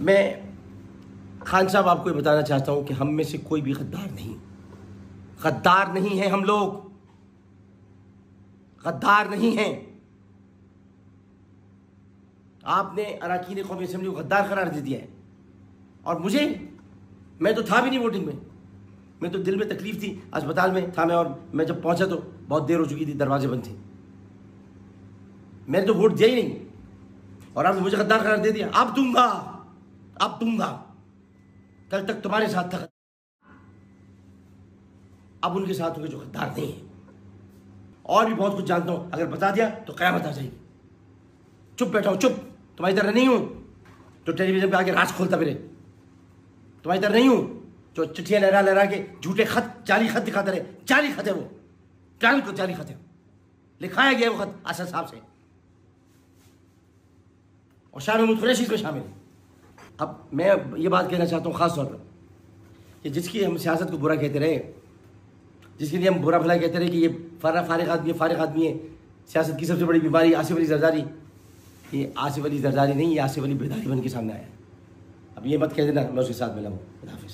मैं खान साहब आपको ये बताना चाहता हूं कि हम में से कोई भी गद्दार नहीं है। हम लोग गद्दार नहीं हैं। आपने अरकान कौमी असेंबली को गद्दार करार दे दिया है। और मैं तो था भी नहीं वोटिंग में। मैं तो दिल में तकलीफ थी, अस्पताल में था मैं, और मैं जब पहुंचा तो बहुत देर हो चुकी थी, दरवाजे बंद थे। मैंने तो वोट दिया ही नहीं और आपने मुझे गद्दार करार दे दिया। अब दूंगा। कल तक तुम्हारे साथ था, अब उनके साथ होंगे जो गद्दार नहीं है। और भी बहुत कुछ जानता हूं, अगर बता दिया तो क़यामत आ जाएगी। चुप बैठा हूं, चुप। तुम्हारी तरह नहीं हूं जो टेलीविजन पे आके राज खोलता फिरे। तुम्हारी तरह नहीं हूं जो चिट्ठियां लहरा के झूठे खत, जाली खत दिखाते रहे। जाली खत है वो, जाली खत है। लिखाया गया वो खत असद साहब से, और शाह महमूद कुरैशी इसमें शामिल है। अब मैं ये बात कहना चाहता हूँ ख़ास तौर पर कि जिसकी हम सियासत को बुरा कहते रहे, जिसके लिए हम बुरा भला कहते रहे कि ये फारिग आदमी है, सियासत की सबसे बड़ी बीमारी आसिफ अली जरदारी। ये आसिफ अली जरदारी नहीं, ये आसिफ अली बेदारी बन के सामने आया है। अब ये मत कह देना मैं उसके साथ मिला हूँ। खुदा हाफिज़।